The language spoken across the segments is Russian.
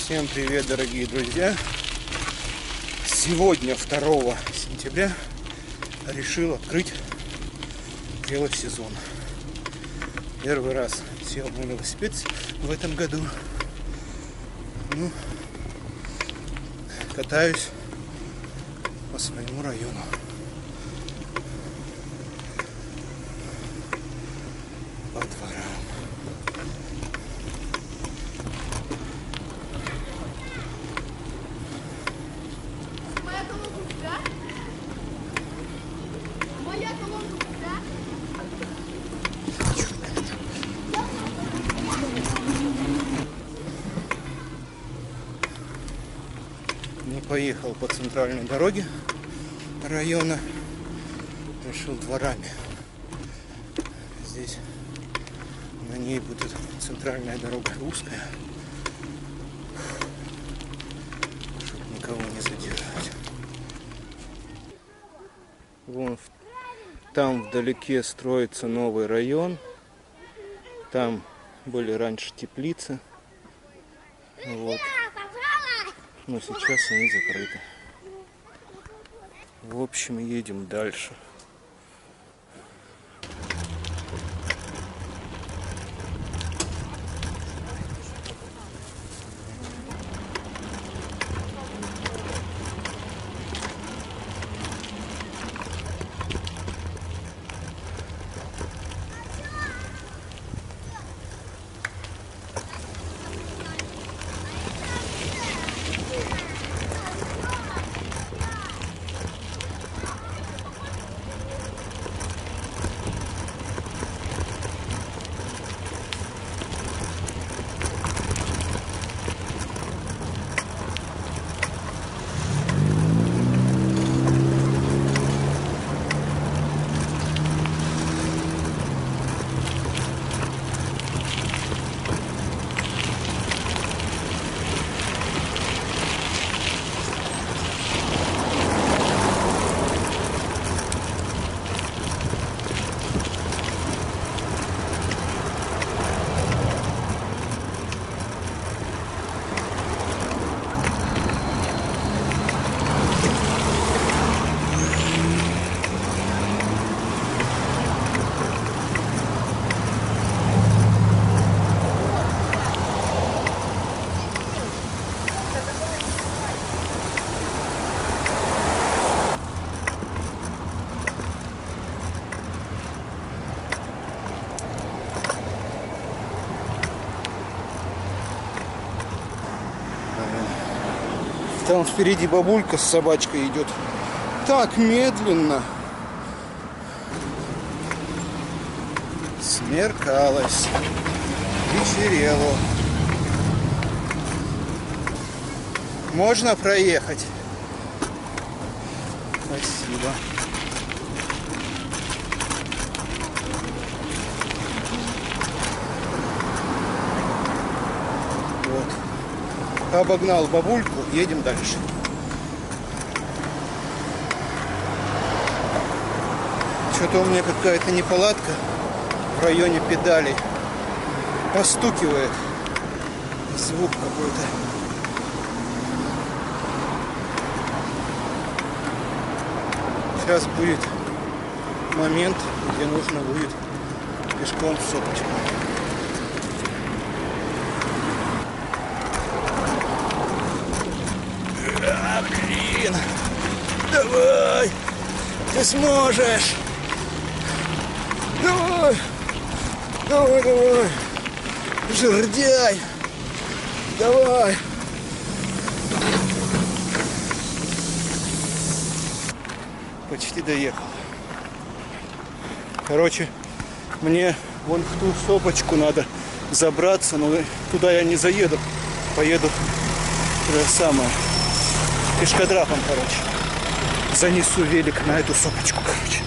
Всем привет, дорогие друзья! Сегодня, 2 сентября, решил открыть велосезон. Первый раз сел на велосипед в этом году. Катаюсь по своему району. По дворам. Моя колонка у тебя? Моя колонка у тебя? Не поехал по центральной дороге района, решил дворами. Здесь на ней будет центральная дорога узкая, чтобы никого не задерживать. Вон там вдалеке строится новый район. Там были раньше теплицы. Вот. Но сейчас они закрыты. В общем, едем дальше. Там впереди бабулька с собачкой идет. Так медленно. Смеркалось. Вечерело. Можно проехать? Спасибо. Обогнал бабульку, едем дальше. Что-то у меня какая-то неполадка в районе педалей. Постукивает. Звук какой-то. Сейчас будет момент, где нужно будет пешком в сопочку. Блин, давай, ты сможешь, давай, давай, давай, жердяй, давай. Почти доехал. Короче, мне вон в ту сопочку надо забраться, но туда я не заеду, поеду туда самое. Пешкодрапом, короче. Занесу велик на эту сопочку, короче.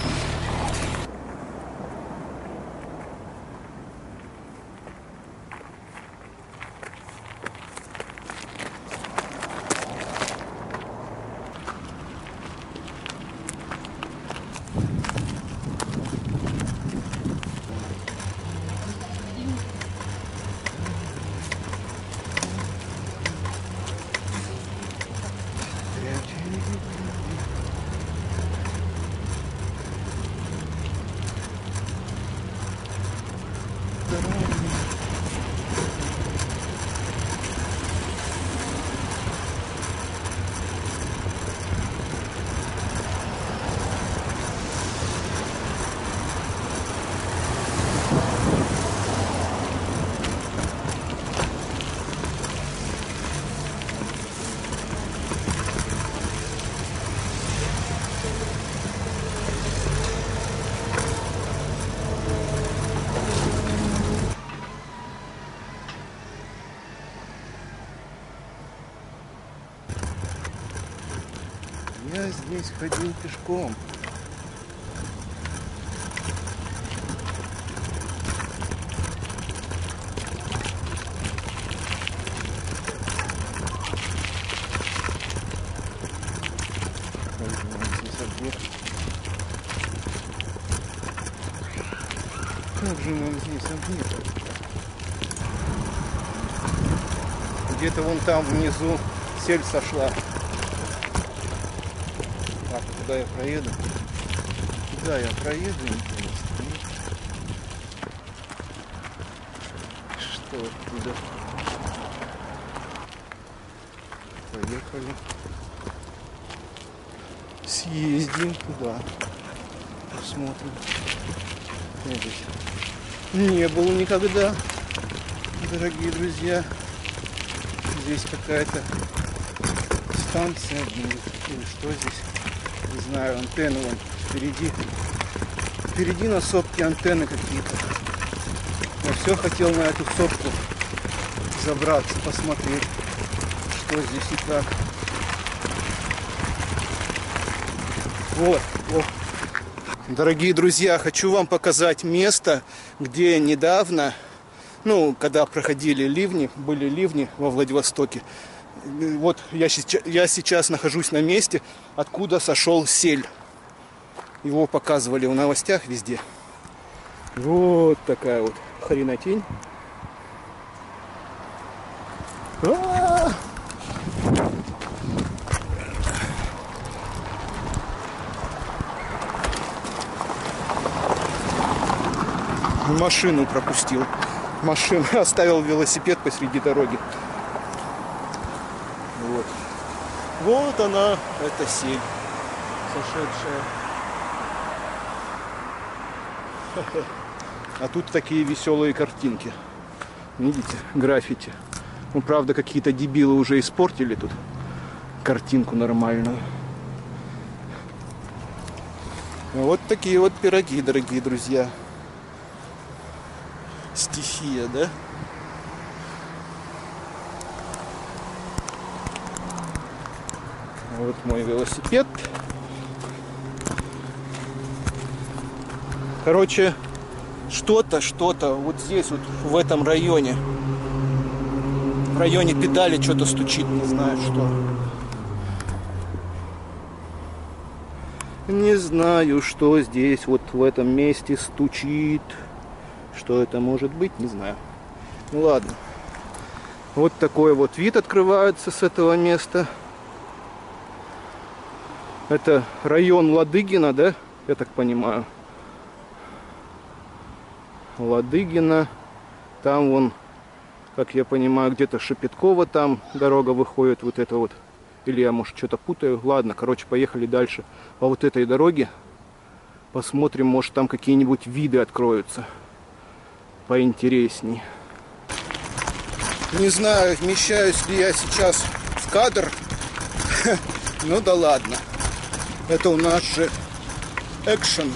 я здесь ходил пешком. Здесь объект. Как же нам здесь объект? Где-то вон там внизу сель сошла. Так, куда я проеду? Куда я проеду, интересно? Что оттуда? Поехали. Съездим туда. Посмотрим. Я здесь не был никогда, дорогие друзья. Здесь какая-то станция или что здесь? Не знаю, антенны вон впереди. Впереди на сопке антенны какие-то. Я все хотел на эту сопку забраться, посмотреть, что здесь и как. Вот, вот. Дорогие друзья, хочу вам показать место, где недавно, когда проходили ливни, были ливни во Владивостоке. Вот я сейчас нахожусь на месте, откуда сошел сель. Его показывали в новостях везде. Вот такая вот хренотень. Машину пропустил. Машину оставил велосипед посреди дороги. Вот. Вот она, эта сель сошедшая. А тут такие веселые картинки. Видите, граффити. Правда, какие-то дебилы уже испортили тут картинку нормальную. Вот такие вот пироги, дорогие друзья. Стихия, да? Вот мой велосипед. Короче, что-то вот здесь вот в этом районе. В районе педали что-то стучит, не знаю что. Не знаю, что здесь вот в этом месте стучит. Что это может быть, не знаю. Ну ладно. Вот такой вот вид открывается с этого места. Это район Ладыгина, да? Я так понимаю. Ладыгина. Там вон, как я понимаю, где-то Шепеткова там дорога выходит. Вот это вот. Или я, может, что-то путаю. Ладно, короче, поехали дальше по вот этой дороге. Посмотрим, может, там какие-нибудь виды откроются поинтересней. Не знаю, вмещаюсь ли я сейчас в кадр. Ну да ладно. Это у нас же экшен.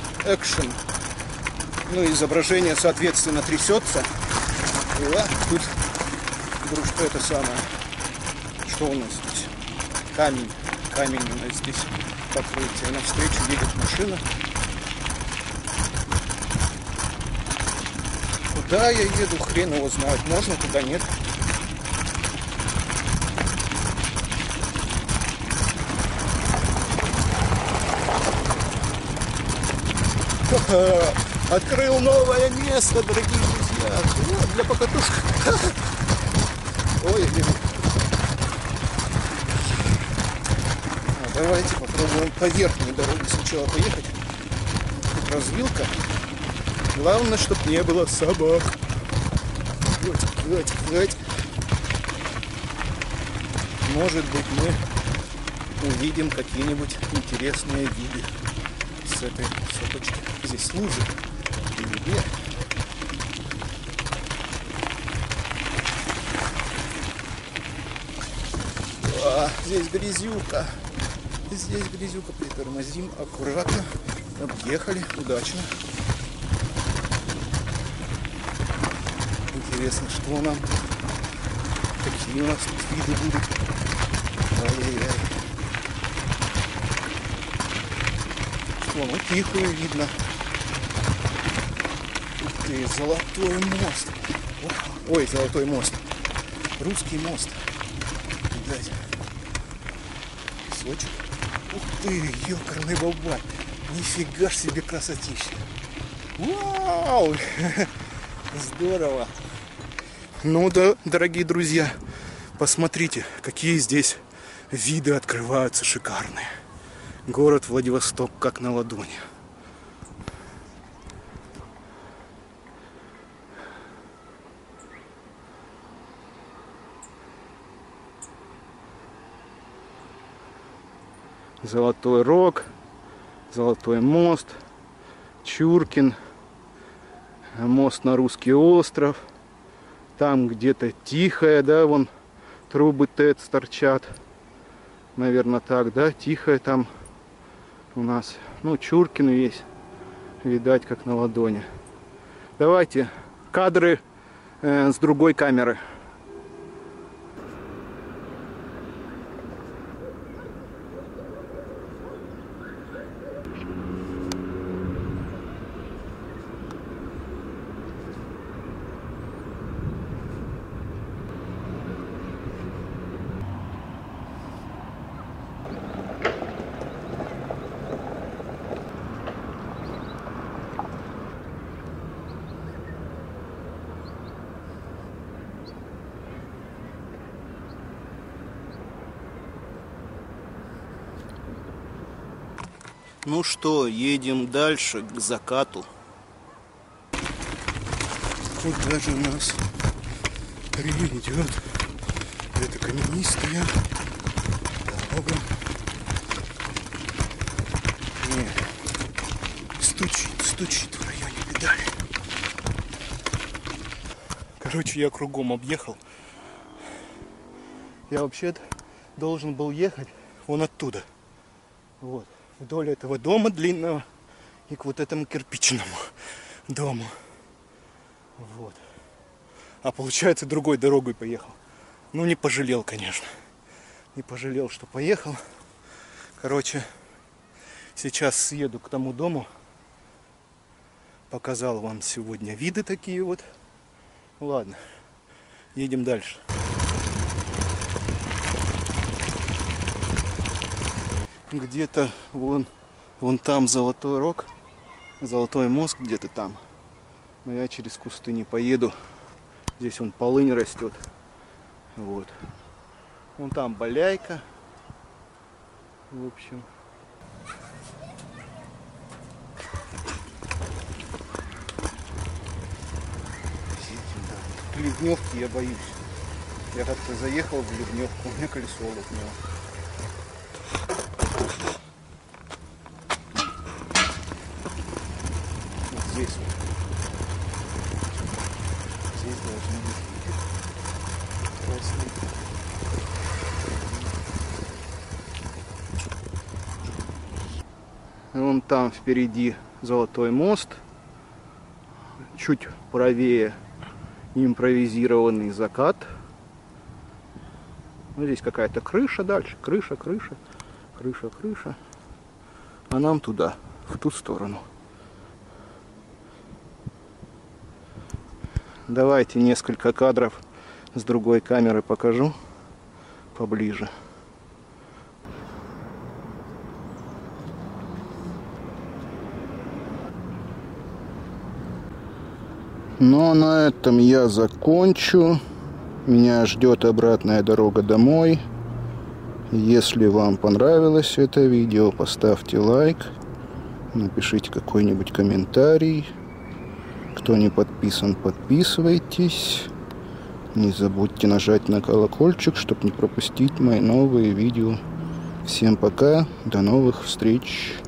Изображение, соответственно, трясется. Тут вдруг что это самое. Что у нас здесь? Камень у нас здесь покрытие. Навстречу едет машина. Куда я еду, хрен его знает. Можно, туда нет. Открыл новое место, дорогие друзья. Вот, для покатушек. Ой, давайте попробуем по верхней дороге сначала поехать. Тут развилка. Главное, чтобы не было собак. Вот. Может быть, мы увидим какие-нибудь интересные виды с этой сопочки. Здесь лужи или нет? Здесь грязюка. Притормозим аккуратно. Объехали удачно. Интересно, что нам, какие у нас тут виды будут. Ай-яй-яй. Вон, вот Тихую видно. Ух ты, Золотой мост. Ой, Золотой мост. Русский мост. Видать. Песочек. Ух ты, ёкарный бабай. Нифига ж себе красотища. Вау! Здорово. Ну да, дорогие друзья, посмотрите, какие здесь виды открываются шикарные. Город Владивосток как на ладони. Золотой Рог, Золотой мост, Чуркин, мост на Русский остров. Там где-то Тихая, да, вон трубы ТЭЦ торчат. Наверное, так, да, Тихая там у нас. Ну, Чуркин весь, видать, как на ладони. Давайте кадры с другой камеры. Ну что, едем дальше, к закату. Куда же нас приведет эта каменистая дорога? Не, стучит в районе педали. Короче, я кругом объехал. Я вообще-то должен был ехать вон оттуда. Вот. Вдоль этого дома длинного и к вот этому кирпичному дому. Вот. А получается, другой дорогой поехал. Ну, не пожалел, конечно. Не пожалел, что поехал. Короче, сейчас съеду к тому дому. Показал вам сегодня виды такие вот. Ладно, едем дальше. Где-то вон там Золотой Рог, Золотой мост где-то там. Но я через кусты не поеду. Здесь вон полынь растет. Вот. Вон там Баляйка. В общем. Ливневки я боюсь. Я как-то заехал в ливневку, у меня колесо лопнуло. Вот здесь вот. Здесь должны быть красные. Вон там впереди Золотой мост. Чуть правее импровизированный закат. Ну, здесь какая-то крыша дальше. Крыша. А нам туда, в ту сторону. Давайте несколько кадров с другой камеры покажу поближе. Ну а на этом я закончу. Меня ждет обратная дорога домой. Если вам понравилось это видео, поставьте лайк, напишите какой-нибудь комментарий. Кто не подписан, подписывайтесь. Не забудьте нажать на колокольчик, чтобы не пропустить мои новые видео. Всем пока, до новых встреч.